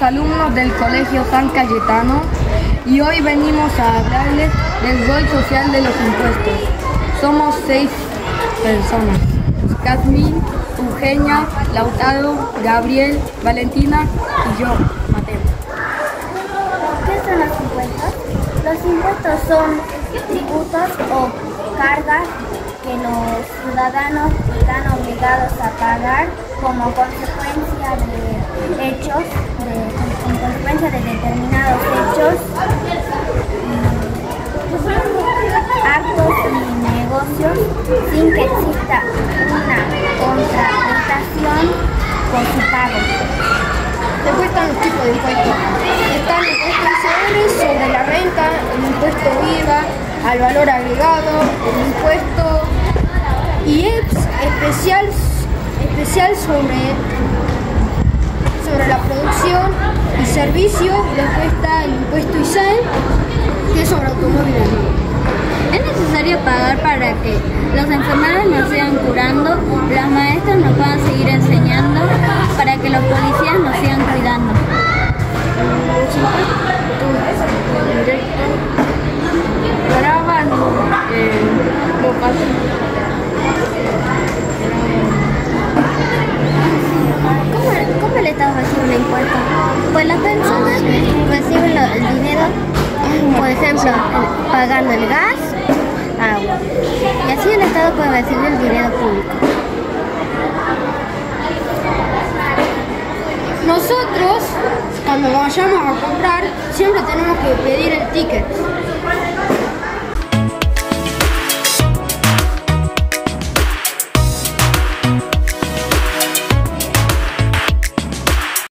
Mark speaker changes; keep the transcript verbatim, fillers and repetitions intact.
Speaker 1: alumnos del Colegio San Cayetano y hoy venimos a hablarles del rol social de los impuestos. Somos seis personas: Jazmín, Eugenia, Lautaro, Gabriel, Valentina y yo, Mateo.
Speaker 2: ¿Qué son los impuestos? Los impuestos son tributos o cargas que los ciudadanos están obligados a pagar como consecuencia de hechos, de, como consecuencia de determinados hechos, actos y negocios, sin que exista una contraprestación por su pago.
Speaker 1: Después están los tipos de impuestos. Está el impuesto I C R sobre la renta, el impuesto I V A al valor agregado, el impuesto I E P S especial, especial sobre, sobre la producción y servicios. Después está el impuesto I S A E, que es sobre automóviles.
Speaker 3: Es necesario pagar para que los enfermeros nos sigan curando, las maestras nos puedan seguir enseñando, para que los policías nos sigan cuidando.
Speaker 1: Los impuestos directos graban eh, los
Speaker 2: ¿Cómo, ¿Cómo el Estado recibe un impuesto? Pues las personas reciben lo- el dinero, por ejemplo, el- pagando el gas, agua. Y así el Estado puede recibir el dinero público.
Speaker 1: Nosotros, cuando vayamos a comprar, siempre tenemos que pedir el ticket.